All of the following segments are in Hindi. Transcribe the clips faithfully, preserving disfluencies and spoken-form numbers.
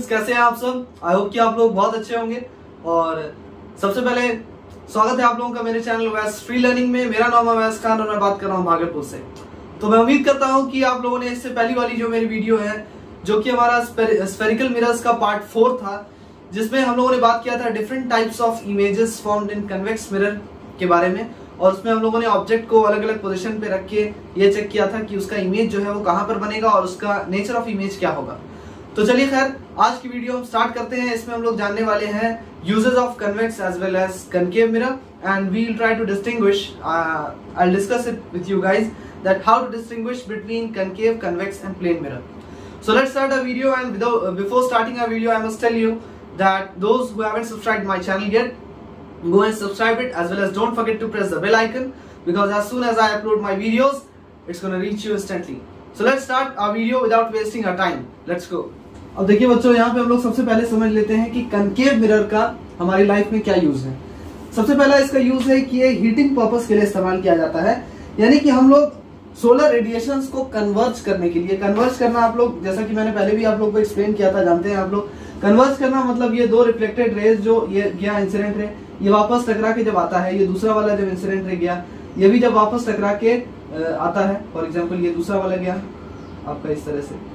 फ्रेंड्स, कैसे हैं आप सब। आई होप कि आप लोग बहुत अच्छे होंगे। और सबसे पहले स्वागत है आप लोगों का मेरे चैनल वैस फ्री लर्निंग में। मेरा नाम है वैस खान और मैं बात कर रहा हूँ भागलपुर से। तो मैं उम्मीद करता हूँ कि आप लोगों ने इससे पहली वाली जो मेरी वीडियो है, जो कि हमारा स्फेरिकल मिरर्स का पार्ट फोर था, जिसमें हम लोगों ने बात किया था different types of images formed in convex mirror के बारे में। और उसमें हम लोगों ने ऑब्जेक्ट को अलग अलग पोजीशन पे रख के ये चेक किया था कि उसका इमेज जो है वो कहाँ पर बनेगा और उसका नेचर ऑफ इमेज क्या होगा। तो चलिए खैर, आज की वीडियो हम स्टार्ट करते हैं। इसमें हम लोग जानने वाले हैं uses of convex as well as concave mirror, and we will try to distinguish, I will discuss it with you guys that how to distinguish between concave, convex and plane mirror. So let's start our video, and without, uh, before starting our video I must tell you that those who haven't subscribed my channel yet, go and subscribe it, as well as don't forget to press the bell icon, because as soon as I upload my videos it's going to reach you instantly. So let's start our video without wasting our time. Let's go. अब देखिए बच्चों, यहाँ पे हम लोग सबसे पहले समझ लेते हैं कि कनकेव मिरर का हमारी लाइफ में क्या यूज है। सबसे पहला इसका यूज है कि ये हीटिंग पर्पस के लिए इस्तेमाल किया जाता है, यानी कि हम लोग सोलर रेडिएशंस को कन्वर्ज करने के लिए, कन्वर्ज करना आप लोग, जैसा कि मैंने पहले भी आप लोग को एक्सप्लेन किया था, जानते हैं आप लोग। कन्वर्ज करना मतलब ये दो रिफ्लेक्टेड रेज जो ये गया इंसिडेंट रे, ये वापस टकरा के जब आता है, ये दूसरा वाला जब इंसिडेंट रे गया, ये भी जब वापस टकरा के आता है। फॉर एग्जाम्पल ये दूसरा वाला गया आपका इस तरह से,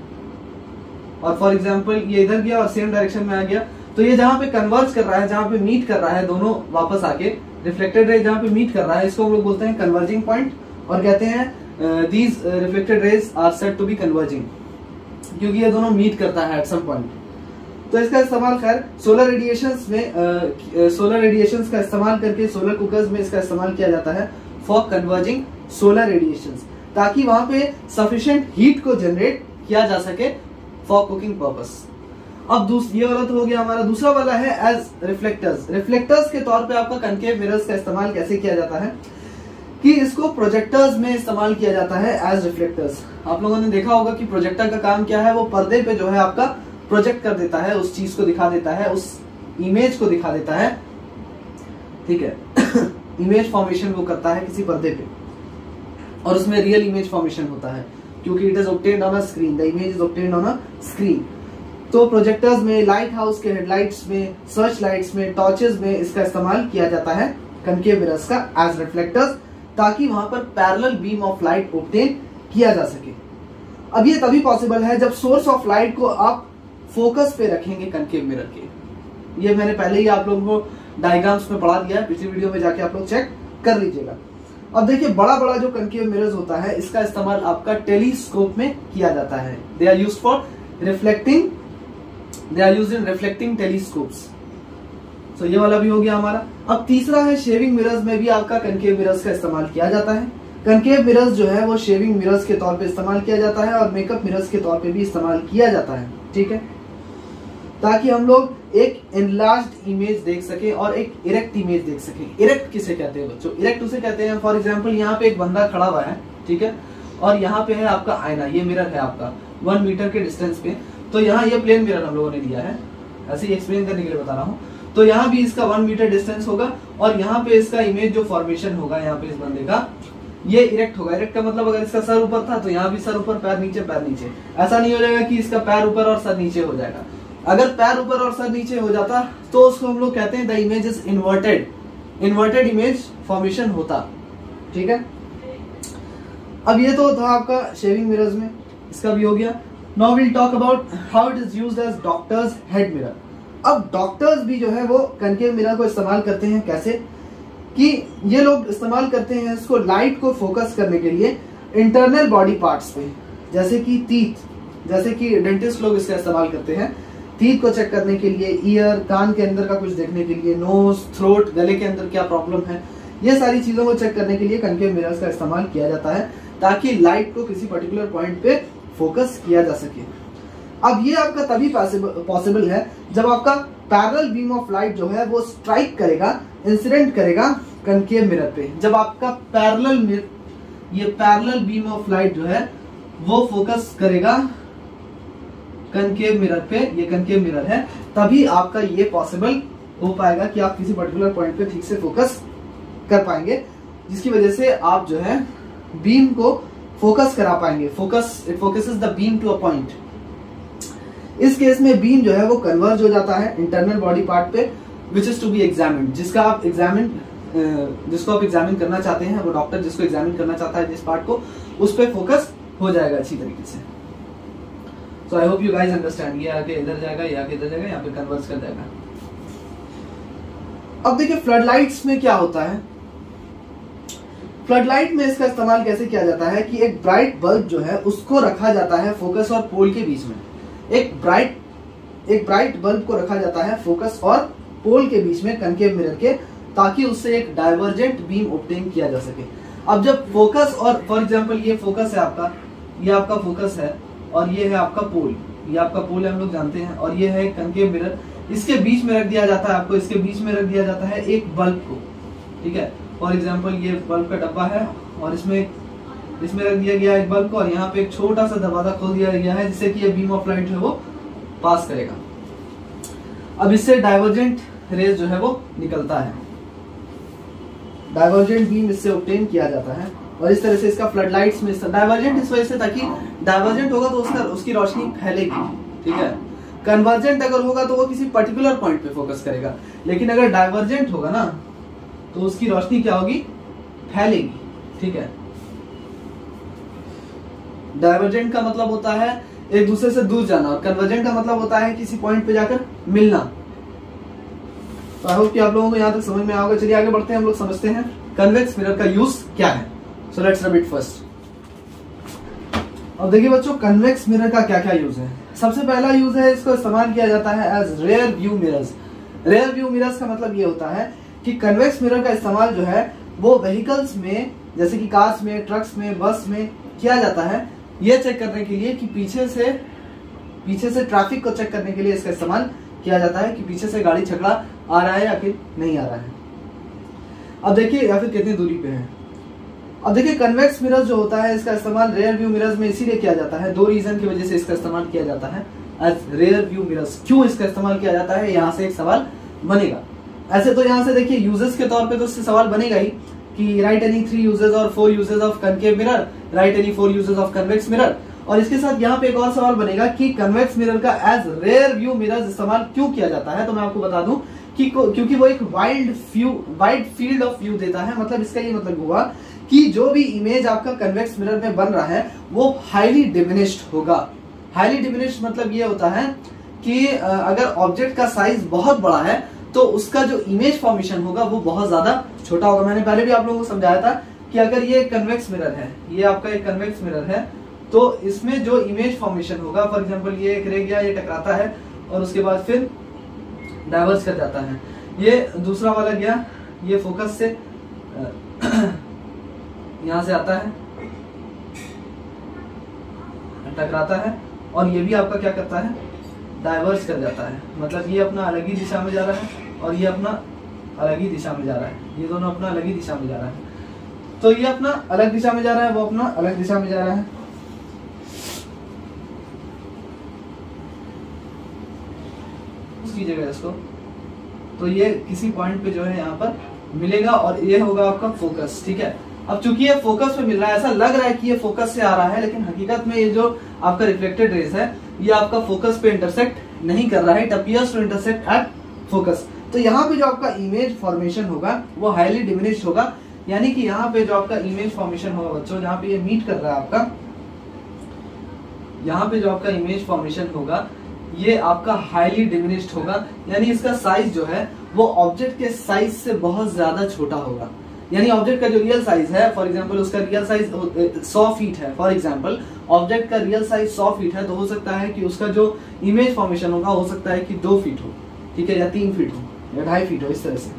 और फॉर एग्जाम्पल ये इधर गया और सेम डायरेक्शन में आ गया। तो ये जहाँ पे कन्वर्ज कर रहा है, जहाँ पे मीट कर रहा है दोनों वापस आके, रिफ्लेक्टेड रे जहाँ पे मीट कर रहा है, इसको हम लोग बोलते हैं कन्वर्जिंग पॉइंट, और कहते हैं these uh, reflected rays are said to be converging, क्योंकि ये दोनों मीट करता है at some point। तो इसका इस्तेमाल खैर सोलर रेडिएशंस में, सोलर रेडिएशंस का इस्तेमाल करके सोलर कुकर्स में इसका इस्तेमाल किया जाता है फॉर कन्वर्जिंग सोलर रेडिएशंस, ताकि वहां पे सफिशिएंट हीट को जनरेट किया जा सके फॉर कुकिंग पर्पस। अब दूसरा ये वाला तो हो गया हमारा। दूसरा वाला है एज रिफ्लेक्टर्स। रिफ्लेक्टर्स के तौर पे आपका कनकेव मिरर्स का इस्तेमाल कैसे किया जाता है कि इसको प्रोजेक्टर्स में इस्तेमाल किया जाता है एज रिफ्लेक्टर्स। आप लोगों ने देखा होगा कि प्रोजेक्टर का काम क्या है, वो पर्दे पे जो है आपका प्रोजेक्ट कर देता है, उस चीज को दिखा देता है, उस इमेज को दिखा देता है, ठीक है। इमेज फॉर्मेशन वो करता है किसी पर्दे पे, और उसमें रियल इमेज फॉर्मेशन होता है, क्योंकि it is obtained on a screen, the image is obtained on a screen. तो प्रोजेक्टर्स में, लाइट हाउस के हेडलाइट्स में, सर्च लाइट्स में, टॉर्चेस में इसका इस्तेमाल किया जाता है कनकेव मिरर्स का एज रिफ्लेक्टर्स, ताकि वहां पर parallel beam of light obtain किया जा सके। अब ये तभी पॉसिबल है जब सोर्स ऑफ लाइट को आप फोकस पे रखेंगे कनकेव मिरर के। ये मैंने पहले ही आप लोगों को डायग्राम्स में पढ़ा दिया है, पिछली वीडियो में जाके आप लोग चेक कर लीजिएगा। अब देखिए, बड़ा बड़ा जो कनकेव मिरर्स होता है, इसका इस्तेमाल आपका टेलीस्कोप में किया जाता है। They are used for reflecting, they are used in reflecting telescopes. तो ये वाला भी हो गया हमारा। अब तीसरा है शेविंग मिरर्स में भी आपका कनकेव मिरर्स का इस्तेमाल किया जाता है। कनकेव मिरर्स जो है वो शेविंग मिरर्स के तौर पे इस्तेमाल किया जाता है, और मेकअप मिरर्स के तौर पे भी इस्तेमाल किया जाता है, ठीक है, ताकि हम लोग एक एनलार्ज्ड इमेज देख सके और एक इरेक्ट इमेज देख सके। इरेक्ट किसे कहते हैं बच्चों? इरेक्ट उसे कहते हैं, फॉर एग्जाम्पल यहाँ पे एक बंदा खड़ा हुआ है, ठीक है, और यहाँ पे है आपका आईना, ये मिरर है आपका वन मीटर के डिस्टेंस पे। तो यहाँ ये प्लेन मिरर हम लोगों ने लिया है, ऐसे ही एक्सप्लेन करने के लिए बता रहा हूँ। तो यहाँ भी इसका वन मीटर डिस्टेंस होगा, और यहाँ पे इसका इमेज जो फॉर्मेशन होगा यहाँ पे इस बंदे का, ये इरेक्ट होगा। इरेक्ट का मतलब अगर इसका सर ऊपर था तो यहाँ भी सर ऊपर, पैर नीचे, पैर नीचे। ऐसा नहीं हो जाएगा कि इसका पैर ऊपर और सर नीचे हो जाएगा। अगर पैर ऊपर और सर नीचे हो जाता तो उसको हम लोग कहते हैं the image is inverted, inverted image formation होता, ठीक है। अब ये तो था आपका शेविंग मिरर्स में, इसका भी हो गया। Now we'll talk about how it is used as doctors head mirror. अब डॉक्टर्स भी जो है वो कनकेव मिरर को इस्तेमाल करते हैं। कैसे कि ये लोग इस्तेमाल करते हैं इसको लाइट को फोकस करने के लिए इंटरनल बॉडी पार्ट्स पे, जैसे कि तीत, जैसे कि डेंटिस्ट लोग इसका इस्तेमाल करते हैं तीत को चेक करने के लिए, ईयर, कान के अंदर का कुछ देखने के लिए, नोज, थ्रोट, गले के अंदर क्या प्रॉब्लम है, ये सारी चीजों को चेक करने के लिए कनकेव मिरर्स का इस्तेमाल किया जाता है, ताकि लाइट को किसी पर्टिकुलर पॉइंट पे फोकस किया जा सके। अब ये आपका तभी पॉसिबल है जब आपका पैरेलल बीम ऑफ लाइट जो है वो स्ट्राइक करेगा, इंसिडेंट करेगा कनकेव मिरर पे। जब आपका पैरेलल, ये पैरेलल बीम ऑफ लाइट जो है वो फोकस करेगा कनकेव मिरर पे, ये कनकेव मिरर है, तभी आपका ये पॉसिबल हो पाएगा कि आप किसी पर्टिकुलर पॉइंट पे ठीक से फोकस कर पाएंगे, जिसकी वजह से आप जो है बीम को फोकस करा पाएंगे। Focus, it focuses the beam to a point. इस केस में बीम जो है वो कन्वर्ज हो जाता है इंटरनल बॉडी पार्ट पे, which is to be examined, जिसका आप एग्जामिन जिसको आप एग्जामिन करना चाहते हैं, वो डॉक्टर जिसको एग्जामिन करना चाहता है जिस पार्ट को, उस पर फोकस हो जाएगा अच्छी तरीके से। So I hope you guys understand. ये आगे इधर जाएगा, ये आगे इधर जाएगा, यहाँ पे कन्वर्ज कर जाएगा। अब देखिए फ्लड लाइट्स में क्या होता है। फ्लड लाइट में इसका इस्तेमाल कैसे किया जाता है कि एक ब्राइट बल्ब जो है उसको रखा जाता है फोकस और पोल के बीच में। एक ब्राइट एक ब्राइट बल्ब को रखा जाता है फोकस और पोल के बीच में कनकेव मिरर के, ताकि उससे एक डाइवर्जेंट बीम ऑब्टेन किया जा सके। अब जब फोकस और फॉर एग्जांपल ये फोकस है आपका, ये आपका फोकस है और ये है आपका पोल, ये आपका पोल है हम लोग जानते हैं, और ये है कनकेव मिरर, इसके बीच में रख दिया जाता है आपको, इसके बीच में रख दिया जाता है एक बल्ब को, ठीक है। फॉर एग्जांपल ये बल्ब का डब्बा है और इसमें इसमें रख दिया गया एक बल्ब को, और यहाँ पे एक छोटा सा दरवाजा खोल दिया गया है जिससे कि ये बीम ऑफ लाइट जो है वो पास करेगा। अब इससे डाइवर्जेंट रेज जो है वो निकलता है, डाइवर्जेंट बीम इससे ऑब्टेन किया जाता है, और इस तरह से इसका फ्लड लाइट्स में डाइवर्जेंट इस वजह से, ताकि डाइवर्जेंट होगा तो उसका उसकी रोशनी फैलेगी, ठीक है। कन्वर्जेंट अगर होगा तो वो किसी पर्टिकुलर पॉइंट पे फोकस करेगा, लेकिन अगर डाइवर्जेंट होगा ना तो उसकी रोशनी क्या होगी, फैलेगी, ठीक है। डाइवर्जेंट का मतलब होता है एक दूसरे से दूर जाना, और कन्वर्जेंट का मतलब होता है किसी पॉइंट पे जाकर मिलना। तो आई होप कि आप लोगों को यहाँ तक समझ में आओगे। चलिए आगे बढ़ते हैं, हम लोग समझते हैं कन्वेक्स मिरर का यूज क्या है। So let's rub it first. अब देखिए बच्चों, कन्वेक्स मिरर का क्या क्या यूज है। सबसे पहला यूज है, इसको इस्तेमाल किया जाता है as rear view mirrors. Rear view mirrors का मतलब ये होता है कि कन्वेक्स मिरर का इस्तेमाल जो है वो व्हीकल्स में, जैसे कि कार्स में, ट्रक्स में, बस में किया जाता है, ये चेक करने के लिए कि पीछे से पीछे से ट्रैफिक को चेक करने के लिए इसका इस्तेमाल किया जाता है कि पीछे से गाड़ी छकड़ा आ रहा है या फिर नहीं आ रहा है। अब देखिए, या फिर कितनी दूरी पे है। अब देखिए कन्वेक्स मिरर जो होता है इसका इस्तेमाल रेयर व्यू मिरर्स में इसीलिए किया जाता है, दो रीजन की वजह से इसका इस्तेमाल किया जाता है एज रेयर व्यू मिरर्स। क्यों इसका इस्तेमाल किया जाता है, यहाँ से एक सवाल बनेगा। ऐसे तो यहाँ से देखिए यूजेस के तौर पे तो इससे सवाल बनेगा ही कि राइट एनी थ्री यूजेस और four uses of concave mirror, write any four uses of convex mirror. और इसके साथ यहाँ पे एक और सवाल बनेगा कि कन्वेक्स मिरर का एज रेयर व्यू मिरर इस्तेमाल क्यों किया जाता है। तो मैं आपको बता दूं कि क्योंकि वो एक wide view wide field of view देता है। मतलब इसका ये मतलब हुआ कि जो भी इमेज आपका कन्वेक्स मिरर में बन रहा है वो हाईली डिमिनिश्ड होगा। हाईली डिमिनिश्ड मतलब ये होता है कि अगर ऑब्जेक्ट का साइज बहुत बड़ा है तो उसका जो इमेज फॉर्मेशन होगा वो बहुत ज्यादा छोटा होगा। मैंने पहले भी आप लोगों को समझाया था कि अगर ये कन्वेक्स मिरर है, ये आपका एक कन्वेक्स मिरर है, तो इसमें जो इमेज फॉर्मेशन होगा, फॉर एग्जांपल ये एक रह गया, ये टकराता है और उसके बाद फिर डाइवर्ज कर जाता है। ये दूसरा वाला गया, ये फोकस से यहां से आता है, टकराता है, और ये भी आपका क्या करता है, डाइवर्ज कर जाता है। मतलब ये अपना अलग ही दिशा में जा रहा है और ये अपना अलग ही दिशा में जा रहा है, ये दोनों अपना अलग ही दिशा में जा रहा है। तो ये अपना अलग दिशा में जा रहा है, वो अपना अलग दिशा में जा रहा है। कीजिएगा इसको, तो ये किसी पॉइंट पे जो है यहाँ पर मिलेगा और ये होगा आपका फोकस, ठीक है। अब चूंकि ये फोकस पे मिल रहा है, ऐसा लग रहा है कि ये फोकस से आ रहा है, लेकिन हकीकत में ये जो आपका रिफ्लेक्टेड रेज है ये आपका फोकस पे इंटरसेक्ट नहीं कर रहा है, it appears to intersect at focus. तो यहाँ पे जो आपका इमेज फॉर्मेशन होगा वो हाईली डिमिनिश्ड होगा, यानी कि यहाँ पे जो आपका इमेज फॉर्मेशन होगा बच्चों, जहाँ पे ये मीट कर रहा है आपका, यहाँ पे जो आपका इमेज फॉर्मेशन होगा ये आपका हाईली डिमिनिश्ड होगा, यानी इसका साइज जो है वो ऑब्जेक्ट के साइज से बहुत ज्यादा छोटा होगा। यानी ऑब्जेक्ट का जो रियल साइज है, फॉर एग्जांपल उसका रियल साइज सौ फीट है, फॉर एग्जांपल ऑब्जेक्ट का रियल साइज सौ फीट है, तो हो सकता है कि उसका जो इमेज फॉर्मेशन होगा हो सकता है कि दो फीट हो, ठीक है, या तीन फीट हो या ढाई फीट हो, इस तरह से।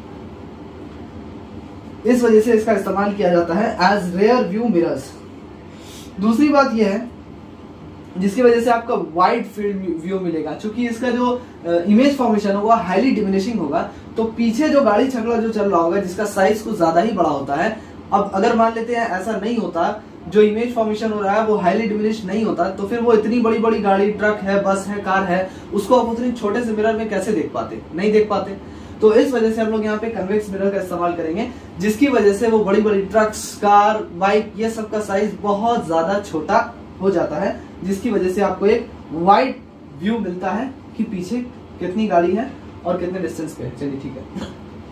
इस वजह से इसका इस्तेमाल किया जाता है एज रेयर व्यू मिरर्स। दूसरी बात यह है जिसकी वजह से आपका वाइड फील्ड व्यू मिलेगा, क्योंकि इसका जो इमेज फॉर्मेशन होगा हाईली डिमिनिशिंग होगा, तो पीछे जो गाड़ी छकड़ा जो चल रहा होगा जिसका साइज कुछ ज्यादा ही बड़ा होता है। अब अगर मान लेते हैं ऐसा नहीं होता, जो इमेज फॉर्मेशन हो रहा है वो हाईली डिमिनिश नहीं होता, तो फिर वो इतनी बड़ी बड़ी गाड़ी, ट्रक है, बस है, कार है, उसको आप उतनी छोटे से मिरर में कैसे देख पाते, नहीं देख पाते। तो इस वजह से हम लोग यहाँ पे कन्वेक्स मिरर का इस्तेमाल करेंगे, जिसकी वजह से वो बड़ी बड़ी ट्रक्स, कार, बाइक, ये सब का साइज बहुत ज्यादा छोटा हो जाता है, जिसकी वजह से आपको एक वाइड व्यू मिलता है कि पीछे कितनी गाड़ी है और कितने डिस्टेंस पे है। चलिए ठीक है।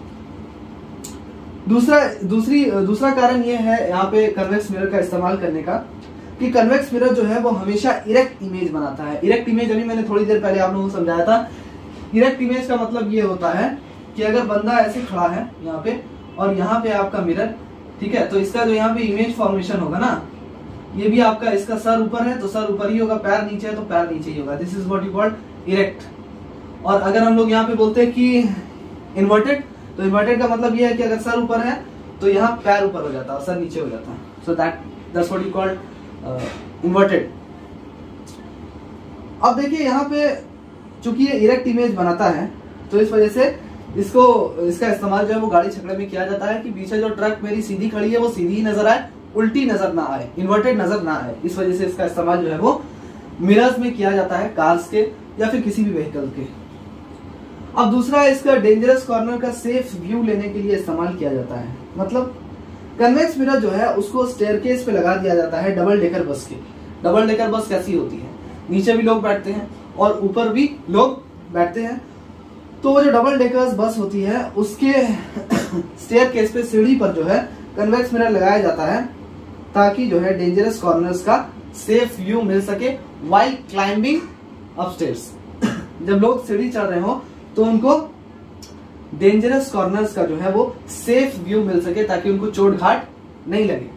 दूसरा दूसरी दूसरा कारण ये है यहाँ पे कन्वेक्स मिरर का इस्तेमाल करने का कि कन्वेक्स मिरर जो है वो हमेशा इरेक्ट इमेज बनाता है। इरेक्ट इमेज अभी मैंने थोड़ी देर पहले आप लोगों को समझाया था। इरेक्ट इमेज का मतलब ये होता है कि अगर बंदा ऐसे खड़ा है यहाँ पे और यहाँ पे आपका मिरर, ठीक है, तो इसका जो यहाँ पे इमेज फॉर्मेशन होगा ना, ये भी आपका, इसका सर ऊपर है तो सर ऊपर ही होगा, पैर नीचे है तो पैर नीचे ही होगा। This is what you called erect. और अगर हम लोग यहाँ पे बोलते हैं कि इन्वर्टेड, तो इन्वर्टेड का मतलब ये है कि अगर सर ऊपर है तो यहाँ पैर ऊपर हो जाता है और सर नीचे हो जाता है। So that that's what you called inverted. अब देखिए यहाँ पे चूंकि ये इरेक्ट इमेज बनाता है तो इस वजह से इसको इसका इस्तेमाल जो है वो गाड़ी छकड़े में किया जाता है कि पीछे जो ट्रक मेरी सीधी खड़ी है वो सीधी ही नजर आए, उल्टी नजर ना आए, इन्वर्टेड नजर ना आए। इस वजह से इसका इस्तेमाल जो है वो मिरर्स में किया जाता है, कार्स के या फिर किसी भी व्हीकल के। अब दूसरा इसका डेंजरस कॉर्नर का सेफ व्यू लेने के लिए इस्तेमाल किया जाता है। मतलब कन्वेक्स मिरर जो है उसको स्टेयरकेस पे लगा दिया जाता है डबल डेकर बस के। डबल डेकर बस कैसी होती है, नीचे भी लोग बैठते हैं और ऊपर भी लोग बैठते हैं। तो वो जो डबल डेकर्स बस होती है उसके स्टेयरकेस पे, सीढ़ी पर जो है कन्वेक्स मिरर लगाया जाता है ताकि जो है डेंजरस कॉर्नर्स का सेफ व्यू मिल सके व्हाइल क्लाइंबिंग अपस्टेयर्स। जब लोग सीढ़ी चढ़ रहे हो तो उनको डेंजरस कॉर्नर्स का जो है वो सेफ व्यू मिल सके ताकि उनको चोट घाट नहीं लगे।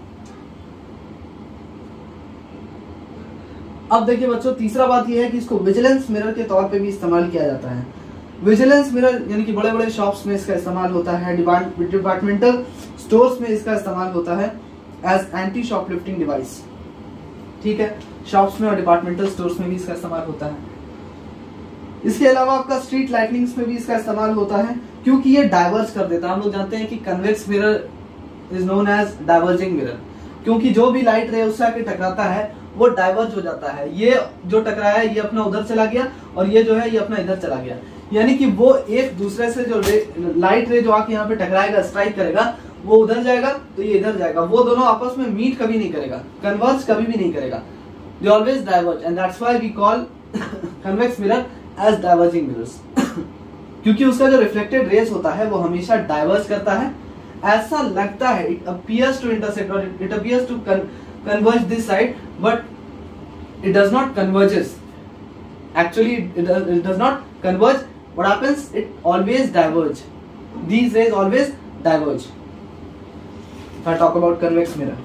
अब देखिए बच्चों, तीसरा बात यह है कि इसको विजिलेंस मिरर के तौर पे भी इस्तेमाल किया जाता है। विजिलेंस मिरर यानी कि बड़े बड़े शॉप्स में इसका इस्तेमाल होता है, डिपार्टमेंटल स्टोर्स में इसका इस्तेमाल होता है एज एंटी शॉपलिफ्टिंग डिवाइस। ठीक है, शॉप्स में और डिपार्टमेंटल स्टोर्स में भी इसका इस्तेमाल होता है। इसके अलावा आपका स्ट्रीट लाइटनिंग्स में भी इसका इस्तेमाल होता है क्योंकि ये डाइवर्ज कर देता है। हम लोग जानते हैं कि convex mirror is known as diverging mirror, क्योंकि जो भी लाइट रे उससे आके टकराता है वो डाइवर्ज हो जाता है। ये जो टकराया है ये अपना उधर चला गया और ये जो है ये अपना इधर चला गया, यानी कि वो एक दूसरे से जो रे, लाइट रे जो आके यहाँ पे टकराएगा, स्ट्राइक करेगा, वो उधर जाएगा तो ये इधर जाएगा। वो दोनों आपस में मीट कभी नहीं करेगा, कन्वर्ज कभी भी नहीं करेगा। They always diverge and that's why we call convex mirror as diverging mirrors. क्योंकि उसका जो रिफ्लेक्टेड रेज होता है वो हमेशा डाइवर्ज करता है। ऐसा लगता है, इट अपीयर्स टू इंटरसेक्ट और it appears to converge this side, but it does not converges. Actually, it does, it does not converge. What happens? It always diverge. These rays always diverge. If I talk about convex mirror,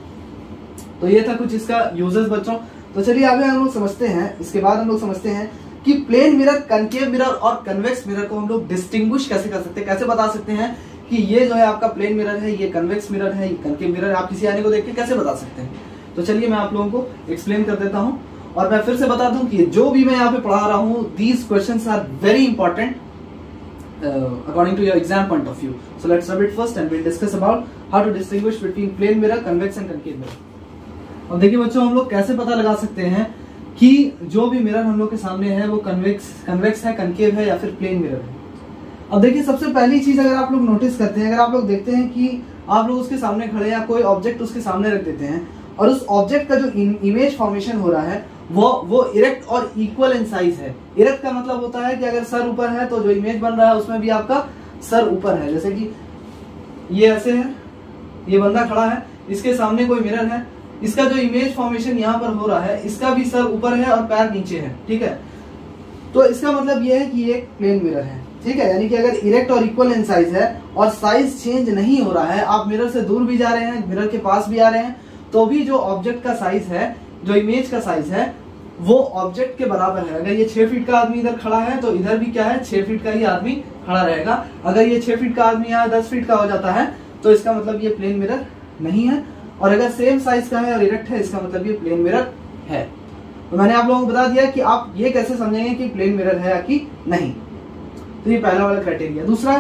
तो ये था कुछ इसका यूजेस बच्चों। तो चलिए आगे हम लोग समझते हैं। इसके बाद हम लोग समझते हैं कि प्लेन मिरर, कनकेव मिरर और कन्वेक्स मिरर को हम लोग डिस्टिंग्विश कैसे कर सकते हैं, कैसे बता सकते हैं कि ये जो है आपका प्लेन मिरर है, ये कन्वेक्स मिरर है, ये कनकेव मिरर है। आप किसी आने को देख के कैसे बता सकते हैं? तो चलिए मैं आप लोगों को एक्सप्लेन कर देता हूं और मैं फिर से बता दूं कि जो भी मैं यहाँ पे पढ़ा रहा हूं, these questions are very important according to your exam point of view. So let's sum it first and we will discuss about how to distinguish between plane mirror, convex and concave mirror. और देखिए बच्चों, हम लोग कैसे पता लगा सकते हैं कि जो भी मिरर हम लोग के सामने है वो कन्वेक्स कन्वेक्स है, कनकेव है या फिर प्लेन मिरर है। अब देखिए, सबसे पहली चीज अगर आप लोग नोटिस करते हैं, अगर आप लोग देखते हैं कि आप लोग उसके सामने खड़े हैं या कोई ऑब्जेक्ट उसके सामने रख देते हैं और उस ऑब्जेक्ट का जो इमेज फॉर्मेशन हो रहा है वो वो इरेक्ट और इक्वल इन साइज है। इरेक्ट का मतलब होता है कि अगर सर ऊपर है तो जो इमेज बन रहा है उसमें भी आपका सर ऊपर है। जैसे कि ये ऐसे है, ये बंदा खड़ा है, इसके सामने कोई मिरर है, इसका जो इमेज फॉर्मेशन यहाँ पर हो रहा है इसका भी सर ऊपर है और पैर नीचे है। ठीक है, तो इसका मतलब ये है कि ये एक प्लेन मिरर है। ठीक है, यानी कि अगर इरेक्ट और इक्वल इन साइज है और साइज चेंज नहीं हो रहा है, आप मिरर से दूर भी जा रहे हैं, मिरर के पास भी आ रहे हैं, तो भी जो ऑब्जेक्ट का साइज है, जो इमेज का साइज है, वो ऑब्जेक्ट के बराबर है। अगर ये छह फीट का आदमी इधर खड़ा है तो इधर भी क्या है, छह फीट का ही आदमी खड़ा रहेगा। अगर ये छह फीट का आदमी यहाँ दस फीट का हो जाता है तो इसका मतलब ये प्लेन मिरर नहीं है। और अगर सेम साइज का है और इरेक्ट है, इसका मतलब ये प्लेन मिरर है। तो मैंने आप लोगों को बता दिया कि आप ये कैसे समझेंगे कि प्लेन मिरर है या कि नहीं। तो ये पहला वाला क्राइटेरिया। दूसरा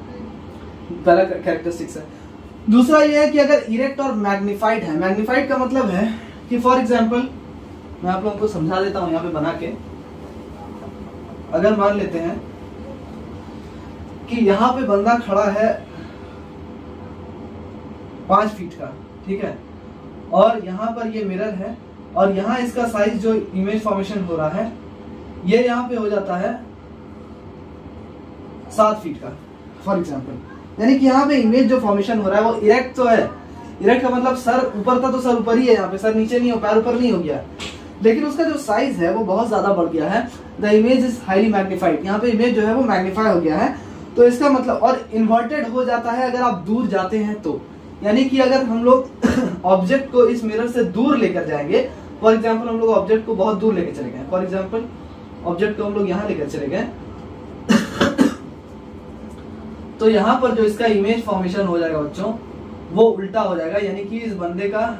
पहला कैरेक्टरिस्टिक्स है। दूसरा ये है कि अगर इरेक्ट और मैग्निफाइड है। मैग्निफाइड का मतलब है कि फॉर एग्जांपल मैं आप लोगों को समझा देता हूं यहाँ पे बना के। अगर मान लेते हैं कि यहाँ पे बंदा खड़ा है पांच फीट का, ठीक है, और यहाँ पर ये मिरर है और यहाँ इसका साइज जो इमेज फॉर्मेशन हो रहा है ये यहाँ पे हो जाता है सात फीट का फॉर एग्जाम्पल। यानी कि यहाँ पे इमेज जो फॉर्मेशन हो रहा है वो इरेक्ट तो है, इरेक्ट का मतलब सर ऊपर था तो सर ऊपर ही है, यहाँ पे सर नीचे नहीं हो, पैर ऊपर नहीं हो गया, लेकिन उसका जो साइज है वो बहुत ज्यादा बढ़ गया है। The image is highly magnified, यहाँ पे इमेज जो है वो मैग्नीफाई हो गया है। तो इसका मतलब और इन्वर्टेड हो जाता है अगर आप दूर जाते हैं तो, यानी कि अगर हम लोग ऑब्जेक्ट को इस मिरर से दूर लेकर जाएंगे, फॉर एग्जाम्पल हम लोग ऑब्जेक्ट को बहुत दूर लेकर चले गए, फॉर एग्जाम्पल ऑब्जेक्ट को हम लोग यहाँ लेकर चले गए तो यहाँ पर जो इसका इमेज फॉर्मेशन हो जाएगा बच्चों वो उल्टा हो जाएगा, यानी कि इस बंदे का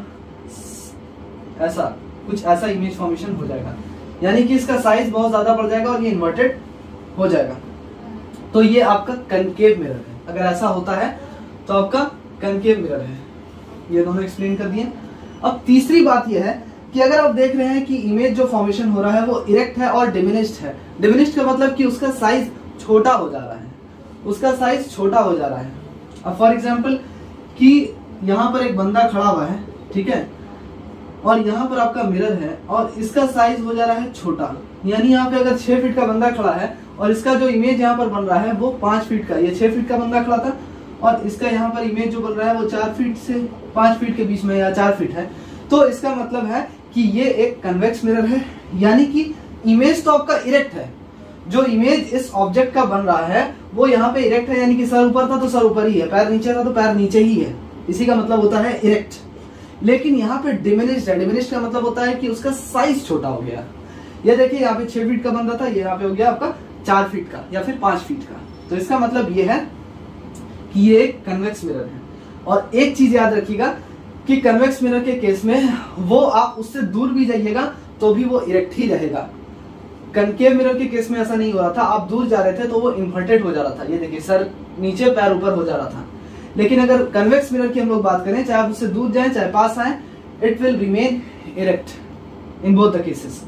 ऐसा कुछ ऐसा इमेज फॉर्मेशन हो जाएगा, यानी कि इसका साइज बहुत ज्यादा बढ़ जाएगा और ये इन्वर्टेड हो जाएगा। तो ये आपका कनकेव मिरर है। अगर ऐसा होता है तो आपका कनकेव मिरर है। ये दोनों एक्सप्लेन कर दिए। अब तीसरी बात यह है कि अगर आप देख रहे हैं कि इमेज जो फॉर्मेशन हो रहा है वो इरेक्ट है और डिमिनिश्ड है। डिमिनिश्ड का मतलब कि उसका साइज छोटा हो जा रहा है, उसका साइज छोटा हो जा रहा है। अब फॉर एग्जाम्पल कि यहाँ पर एक बंदा खड़ा हुआ है, ठीक है, और यहाँ पर आपका मिरर है और इसका साइज हो जा रहा है छोटा, यानी यहाँ पे अगर छह फीट का बंदा खड़ा है और इसका जो इमेज यहाँ पर बन रहा है वो पांच फीट का, ये छह फीट का बंदा खड़ा था और इसका यहाँ पर इमेज जो बन रहा है वो चार फीट से पांच फीट के बीच में या चार फीट है। तो इसका मतलब है कि ये एक कन्वेक्स मिरर है, यानी कि इमेज तो आपका इरेक्ट है, जो इमेज इस ऑब्जेक्ट का बन रहा है वो यहाँ पे इरेक्ट है, यानी कि सर ऊपर था तो सर ऊपर ही है, पैर नीचे था तो पैर नीचे ही है, इसी का मतलब होता है इरेक्ट। लेकिन यहाँ पे डिमिनिश्ड है। डिमिनिश्ड का मतलब होता है कि उसका साइज छोटा हो गया। ये देखिए यहाँ पे छह फीट का बन रहा था, ये यहाँ पे हो गया आपका चार फीट का या फिर पांच फीट का। तो इसका मतलब ये है कि ये एक कन्वेक्स मिरर है। और एक चीज याद रखिएगा कि कन्वेक्स मिरर के केस में वो आप उससे दूर भी जाइएगा तो भी वो इरेक्ट ही रहेगा। कनकेव मिरर के केस में ऐसा नहीं हो रहा था, आप दूर जा रहे थे तो वो इन्वर्टेड हो जा रहा था। ये देखिए सर नीचे पैर ऊपर हो जा रहा था। लेकिन अगर कन्वेक्स मिरर की हम लोग बात करें, चाहे आप उससे दूर जाएं चाहे पास आए, it will remain erect in both the cases.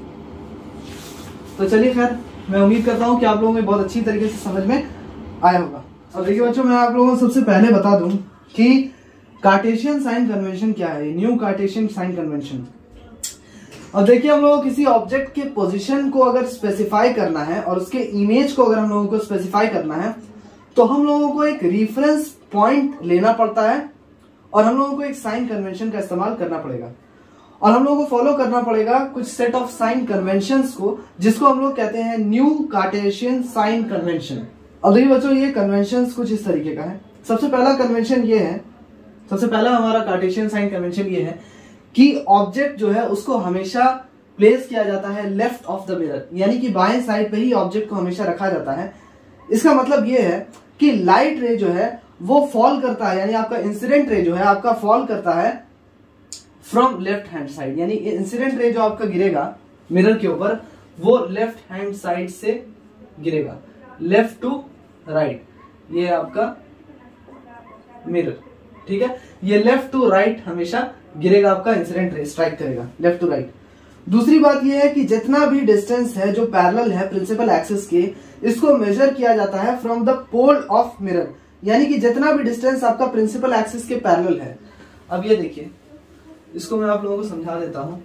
तो चलिए खैर, मैं उम्मीद करता हूं कि आप लोगों को बहुत अच्छी तरीके से समझ में आया होगा। अब देखिए बच्चों, मैं आप लोगों को सबसे पहले बता दूं कि कार्टेशियन साइन कन्वेंशन क्या है, न्यू कार्टेशियन साइन कन्वेंशन। अब देखिए, हम लोगों को किसी ऑब्जेक्ट के पोजीशन को अगर स्पेसिफाई करना है और उसके इमेज को अगर हम लोगों को स्पेसिफाई करना है तो हम लोगों को एक रेफरेंस पॉइंट लेना पड़ता है और हम लोगों को एक साइन कन्वेंशन का इस्तेमाल करना पड़ेगा और हम लोगों को फॉलो करना पड़ेगा कुछ सेट ऑफ साइन कन्वेंशंस को, जिसको हम लोग कहते हैं न्यू कार्टेशियन साइन कन्वेंशन। अब देखिए बच्चों, ये कन्वेंशंस कुछ इस तरीके का है। सबसे पहला कन्वेंशन ये है, सबसे पहला हमारा कार्टेशियन साइन कन्वेंशन ये है कि ऑब्जेक्ट जो है उसको हमेशा प्लेस किया जाता है लेफ्ट ऑफ द मिरर, यानी कि बाएं साइड पे ही ऑब्जेक्ट को हमेशा रखा जाता है। इसका मतलब ये है कि लाइट रे जो है वो फॉल करता है, यानी आपका इंसिडेंट रे जो है आपका फॉल करता है फ्रॉम लेफ्ट हैंड साइड, यानी इंसिडेंट रे जो आपका गिरेगा मिरर के ऊपर वो लेफ्ट हैंड साइड से गिरेगा, लेफ्ट टू राइट। ये आपका मिरर, ठीक है, ये लेफ्ट टू राइट हमेशा गिरेगा, आपका इंसिडेंट रे स्ट्राइक करेगा लेफ्ट टू राइट। दूसरी बात यह है कि जितना भी डिस्टेंस है जो पैरेलल है प्रिंसिपल एक्सिस के, इसको मेजर किया जाता है from the pole of mirror, यानी कि जितना भी डिस्टेंस आपका प्रिंसिपल एक्सिस के पैरेलल है। अब ये देखिए, इसको मैं आप लोगों को समझा देता हूं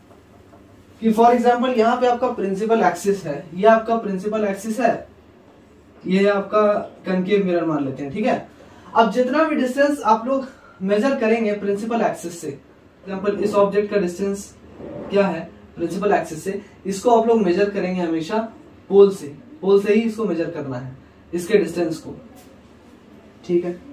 कि फॉर एग्जांपल यहाँ पे आपका प्रिंसिपल एक्सिस है, ये आपका प्रिंसिपल एक्सिस है, ये आपका कनकेव मिरर मान लेते हैं, ठीक है। अब जितना भी डिस्टेंस आप लोग मेजर करेंगे प्रिंसिपल एक्सिस से, एग्जांपल इस ऑब्जेक्ट का डिस्टेंस क्या है प्रिंसिपल एक्सिस से, इसको आप लोग मेजर करेंगे हमेशा पोल से, पोल से ही इसको मेजर करना है, इसके डिस्टेंस को, ठीक है।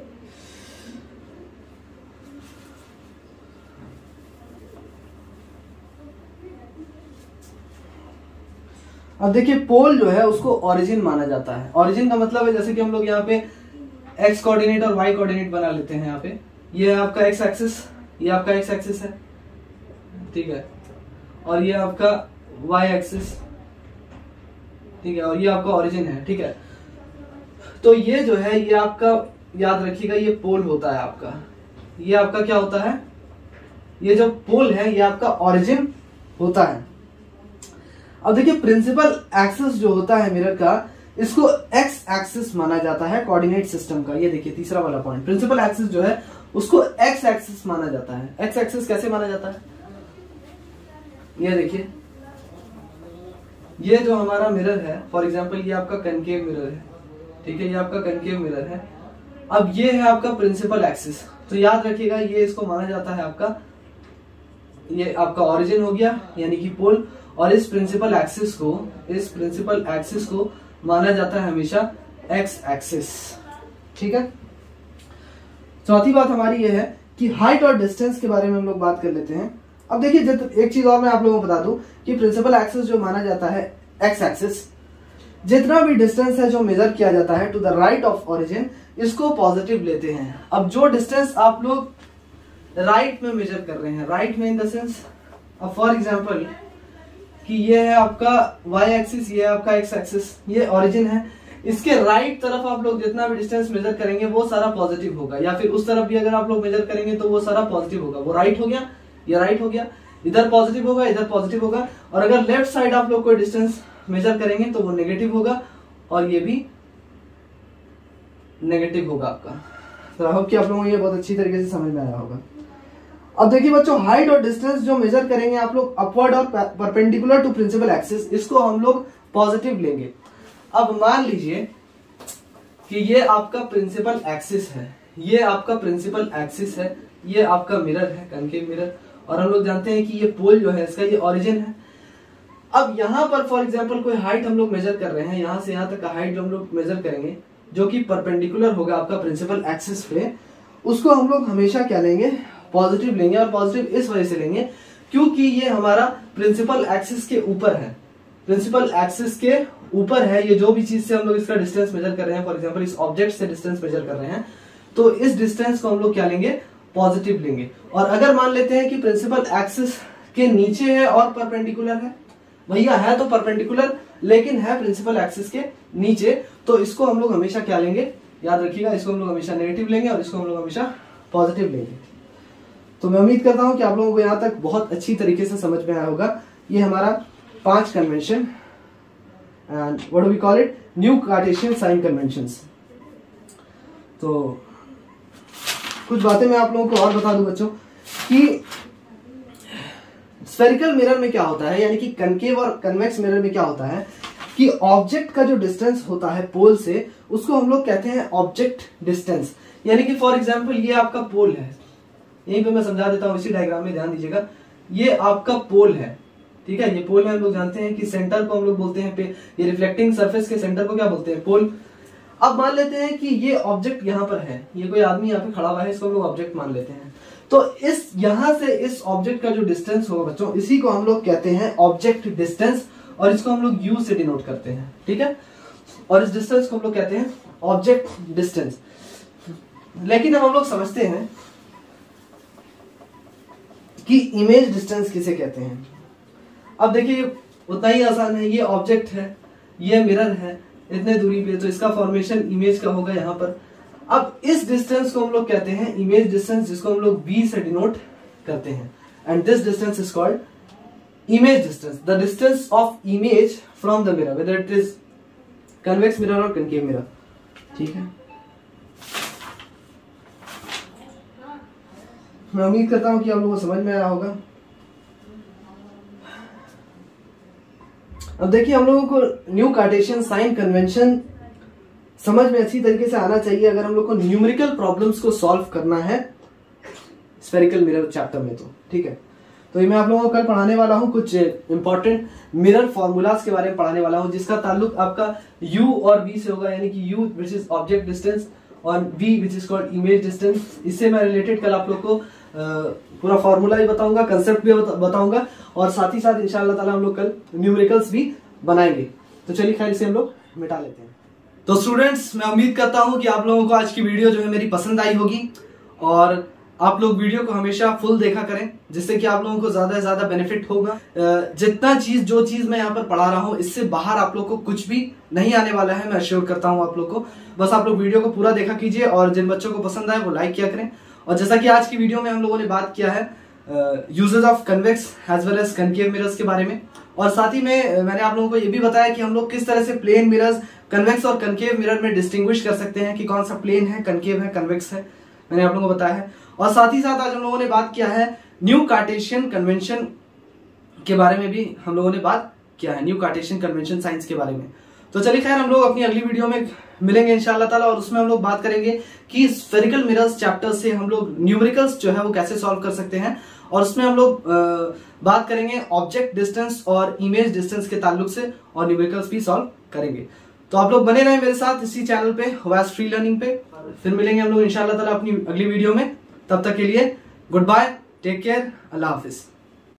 अब देखिए, पोल जो है उसको ओरिजिन माना जाता है। ओरिजिन का मतलब है जैसे कि हम लोग यहाँ पे एक्स कोऑर्डिनेट और वाई कोऑर्डिनेट बना लेते हैं। यहाँ पे ये आपका एक्स एक्सिस, ये आपका एक्स एक्सिस है, ठीक है, और ये आपका वाई एक्सिस, ठीक है, और ये आपका ओरिजिन है, ठीक है। तो ये जो है ये आपका याद रखिएगा, ये पोल होता है आपका, ये आपका क्या होता है, ये जो पोल है ये आपका ओरिजिन होता है। अब देखिए, प्रिंसिपल एक्सिस जो होता है मिरर का, इसको एक्स एक्सिस माना जाता है कोऑर्डिनेट सिस्टम का। ये देखिए तीसरा वाला पॉइंट, प्रिंसिपल एक्सिस जो है उसको एक्स एक्सिस माना जाता है। एक्स एक्सिस कैसे माना जाता है, ये देखिए, ये जो हमारा मिरर है, फॉर एग्जांपल ये आपका कनकेव मिरर है, ठीक है, ये आपका कनकेव मिरर है। अब ये है आपका प्रिंसिपल एक्सिस, तो याद रखिएगा ये इसको माना जाता है आपका, ये आपका ओरिजिन हो गया यानी कि पोल, और इस प्रिंसिपल एक्सिस को इस प्रिंसिपल एक्सिस को माना जाता है हमेशा एक्स एक्सिस, ठीक है। चौथी बात हमारी ये है कि हाइट और डिस्टेंस के बारे में हम लोग बात कर लेते हैं। अब देखिए एक चीज और मैं आप लोगों को बता दूं कि प्रिंसिपल एक्सिस जो माना जाता है एक्स एक्सिस, जितना भी डिस्टेंस है जो मेजर किया जाता है to the right of origin, इसको पॉजिटिव लेते हैं। अब जो डिस्टेंस आप लोग राइट में मेजर कर रहे हैं, राइट में इन द सेंस, अब फॉर एग्जांपल कि ये है आपका वाई एक्सिस, ये है आपका एक्स एक्सिस, ये ओरिजिन है, इसके राइट तरफ आप लोग जितना भी डिस्टेंस मेजर करेंगे वो सारा पॉजिटिव होगा, या फिर उस तरफ भी अगर आप लोग मेजर करेंगे तो वो सारा पॉजिटिव होगा। वो राइट हो गया, ये राइट हो गया, इधर पॉजिटिव होगा, इधर पॉजिटिव होगा। और अगर लेफ्ट साइड आप लोग कोई डिस्टेंस मेजर करेंगे तो वो नेगेटिव होगा, और ये भी नेगेटिव होगा आपका। तो आई होप कि आप लोगों को ये बहुत अच्छी तरीके से समझ में आया होगा। अब देखिए बच्चों, हाइट और डिस्टेंस जो मेजर करेंगे आप लोग अपवर्ड और परपेंडिकुलर टू प्रिंसिपल एक्सिस, इसको हम लोग पॉजिटिव लेंगे। अब मान लीजिए कि ये आपका प्रिंसिपल एक्सिस है, ये आपका प्रिंसिपल एक्सिस है, ये आपका मिरर है, कनकेव मिरर, और हम लोग जानते हैं कि ये पोल जो है इसका ये ओरिजिन है। अब यहां पर फॉर एग्जांपल कोई हाइट हम लोग मेजर कर रहे हैं, यहां से यहां तक का हाइट जो हम लोग मेजर करेंगे जो कि परपेंडिकुलर होगा आपका प्रिंसिपल एक्सिस पे, उसको हम लोग हमेशा क्या लेंगे, पॉजिटिव लेंगे। और पॉजिटिव इस वजह से लेंगे क्योंकि ये हमारा प्रिंसिपल एक्सिस के ऊपर है, प्रिंसिपल एक्सिस के ऊपर है। ये जो भी चीज से हम लोग इसका डिस्टेंस मेजर कर रहे हैं, फॉर एग्जांपल इस ऑब्जेक्ट से डिस्टेंस मेजर कर रहे हैं, तो इस डिस्टेंस को हम लोग क्या लेंगे, पॉजिटिव लेंगे। और अगर मान लेते हैं कि प्रिंसिपल एक्सिस के नीचे है और परपेंडिकुलर है, भैया है तो परपेंडिकुलर लेकिन है प्रिंसिपल एक्सिस के नीचे, तो इसको हम लोग हमेशा क्या लेंगे, याद रखिएगा, इसको हम लोग हमेशा नेगेटिव लेंगे और इसको हम लोग हमेशा पॉजिटिव लेंगे। तो मैं उम्मीद करता हूं कि आप लोगों को यहां तक बहुत अच्छी तरीके से समझ में आया होगा। ये हमारा पांच convention, and what do we call it, new Cartesian sign conventions. तो कुछ बातें मैं आप लोगों को और बता दूं बच्चों कि स्फेरिकल मिरर में क्या होता है, यानी कि कनकेव और कन्वेक्स मिरर में क्या होता है कि ऑब्जेक्ट का जो डिस्टेंस होता है पोल से, उसको हम लोग कहते हैं ऑब्जेक्ट डिस्टेंस। यानी कि फॉर एग्जांपल ये आपका पोल है, यहीं पे मैं समझा देता हूं, इसी डायग्राम में ध्यान दीजिएगा। ये आपका पोल है, ठीक है, ये पोल है। हम लोग जानते हैं कि सेंटर को हम लोग बोलते हैं पे, ये रिफ्लेक्टिंग सरफेस के सेंटर को क्या बोलते हैं, पोल। अब मान लेते हैं कि ये ऑब्जेक्ट यहाँ पर है, ये कोई आदमी यहाँ पे खड़ा हुआ है, इसको हम लोग ऑब्जेक्ट मान लेते हैं। तो इस यहां से इस ऑब्जेक्ट का जो डिस्टेंस होगा बच्चों, इसी को हम लोग कहते हैं ऑब्जेक्ट डिस्टेंस, और इसको हम लोग यू से डिनोट करते हैं, ठीक है। और इस डिस्टेंस को हम लोग कहते हैं ऑब्जेक्ट डिस्टेंस। लेकिन अब हम लोग समझते हैं कि इमेज डिस्टेंस किसे कहते हैं। अब देखिए उतना ही आसान है, ये ऑब्जेक्ट है, ये मिरर है, इतने दूरी पे, तो इसका फॉर्मेशन इमेज का होगा यहाँ पर। अब इस डिस्टेंस को हम लोग कहते हैं इमेज डिस्टेंस, जिसको हम लोग बी से डिनोट करते हैं, and this distance is called image distance, the distance of image from the mirror, whether it is convex mirror और कनकेव मिरर, ठीक है। मैं उम्मीद करता हूं कि आप लोगों को समझ में आया होगा। अब देखिए हम लोगों को न्यू कार्टेशियन साइन कन्वेंशन समझ में अच्छी तरीके से आना चाहिए अगर हम लोग को न्यूमेरिकल प्रॉब्लम्स को सॉल्व करना है स्फेरिकल मिरर चैप्टर में, तो ठीक है। तो ये मैं आप लोगों को कल पढ़ाने वाला हूँ, कुछ इंपॉर्टेंट मिरर फॉर्मूलाज के बारे में पढ़ाने वाला हूँ, जिसका ताल्लुक आपका u और v से होगा, यानी कि u which is object distance और v which is called image distance. इससे मैं रिलेटेड कल आप लोग को पूरा फॉर्मूला भी बताऊंगा, कंसेप्ट भी बताऊंगा, और साथ ही साथ इंशाअल्लाह ताला हम लोग कल न्यूमेरिकल्स भी बनाएंगे। तो चलिए खैर इसे हम लोग मिटा लेते हैं। तो स्टूडेंट्स, मैं उम्मीद करता हूं कि आप लोगों को आज की वीडियो जो है मेरी पसंद आई होगी, और आप लोग वीडियो को हमेशा फुल देखा करें, जिससे कि आप लोगों को ज्यादा से ज्यादा बेनिफिट होगा। जितना चीज जो चीज मैं यहाँ पर पढ़ा रहा हूँ, इससे बाहर आप लोग को कुछ भी नहीं आने वाला है, मैं अश्योर करता हूँ आप लोग को। बस आप लोग वीडियो को पूरा देखा कीजिए, और जिन बच्चों को पसंद आए वो लाइक किया करें। और जैसा कि आज की वीडियो में हम लोगों ने बात किया है uses of convex as well as concave mirrors के बारे में, और साथ ही में मैंने आप लोगों को ये भी बताया कि हम लोग किस तरह से प्लेन मिरर्स कन्वेक्स और कनकेव मिरर में डिस्टिंग्विश कर सकते हैं कि कौन सा प्लेन है, कनकेव है, कन्वेक्स है, मैंने आप लोगों को बताया है। और साथ ही साथ आज हम लोगों ने बात किया है न्यू कार्टेशियन कन्वेंशन के बारे में भी हम लोगों ने बात क्या है, न्यू कार्टेशियन कन्वेंशन साइंस के बारे में। तो चलिए खैर, हम लोग अपनी अगली वीडियो में मिलेंगे इंशाल्लाह ताला, और उसमें हम लोग बात करेंगे कि स्फेरिकल मिरर्स चैप्टर से हम लोग न्यूमेरिकल्स जो है वो कैसे सॉल्व कर सकते हैं, और उसमें हम लोग बात करेंगे ऑब्जेक्ट डिस्टेंस और इमेज डिस्टेंस के ताल्लुक से, और न्यूमेरिकल्स भी सॉल्व करेंगे। तो आप लोग बने रहें मेरे साथ इसी चैनल पे, हुवैस फ्री लर्निंग पे। फिर मिलेंगे हम लोग इंशाल्लाह ताला अपनी अगली वीडियो में। तब तक के लिए गुड बाय, टेक केयर, अल्लाह हाफिज।